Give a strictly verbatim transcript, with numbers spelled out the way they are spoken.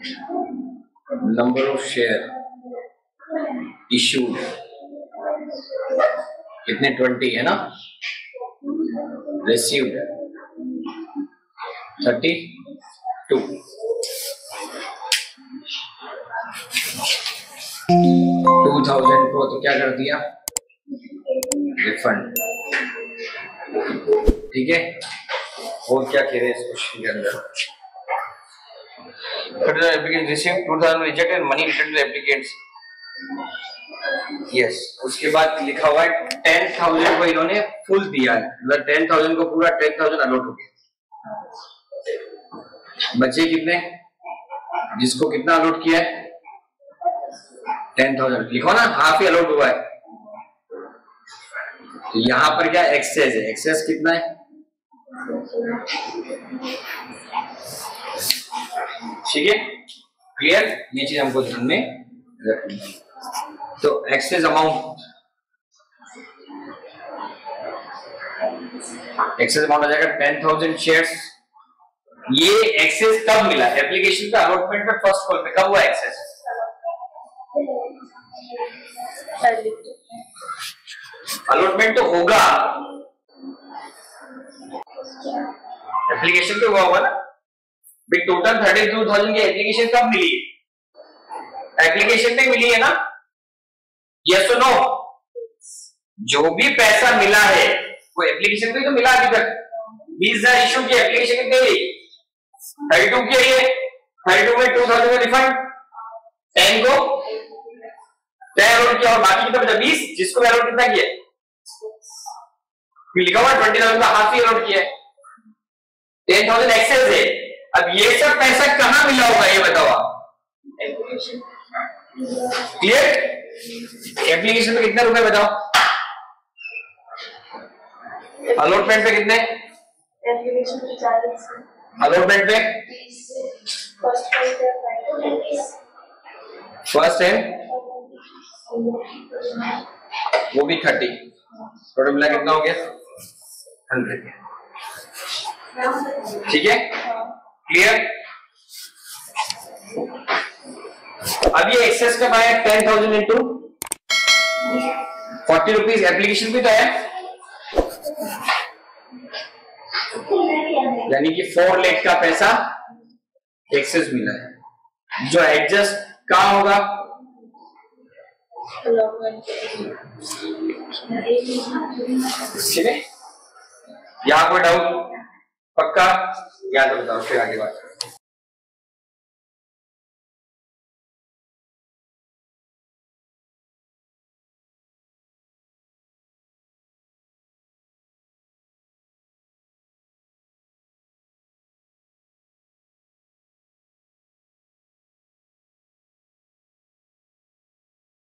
Number of share issued कितने, twenty है ना, received thirty two. Two thousand को तो क्या कर दिया, रिफंड। ठीक है, और क्या कह रहे हैं इस क्वेश्चन के अंदर, application receive two thousand rejected money return to applicants. Yes, उसके बाद लिखा हुआ है टेन थाउजेंड को इन्होंने फुल दिया है, मतलब टेन थाउजेंड को पूरा टेन थाउजेंड अलॉट हो गया। बचे कितने, जिसको कितना अलॉट किया है, टेन थाउजेंड लिखो ना, हाफ ही अलॉट हुआ है। तो यहां पर क्या एक्सेस है, एक्सेस कितना है, ठीक है, क्लियर, ये चीज हमको ध्यान में रखनी है। तो एक्सेस अमाउंट, एक्सेस अमाउंट आ जाएगा टेन थाउजेंड शेयर्स। ये एक्सेस कब मिला, एप्लीकेशन का अलॉटमेंट में फर्स्ट कॉल पे कब हुआ एक्सेस, अलॉटमेंट तो होगा, एप्लीकेशन पे हुआ होगा ना भाई। टोटल थर्टी टू थाउजेंड की एप्लीकेशन कब मिली है, एप्लीकेशन पे मिली है ना, यस और नो। जो भी पैसा मिला है वो एप्लीकेशन पे तो मिला। अभी तक बीस हजार इशू की एप्लीकेशन कितनी हुई, थर्टी टू की है, थर्टी टू में टू थाउजेंड का रिफंड, टेन को टेन अलॉट किया और बाकी कितना बचा, बीस, जिसको अलॉट कितना किया, लिखा हुआ ट्वेंटी थाउजेंड का हाफ ही अलॉट किया है, टेन थाउजेंड एक्सेस है। अब ये सब पैसा कहां मिला होगा ये बताओ आप, क्लियर, एप्लीकेशन में कितने रुपए बताओ, अलॉटमेंट पे कितने, अलॉटमेंट पे फर्स्ट है वो भी थर्टी, टोटल मिला कितना हो गया, हंड्रेड। ठीक है, क्लियर। अब ये एक्सेस कब आया, ten thousand into forty rupees, application भी तो है, यानी कि फोर लाख का पैसा एक्सेस मिला है। जो एडजस्ट कहां होगा, ठीक है। यहां कोई डाउट, पक्का याद बताओ, फिर आगे बात।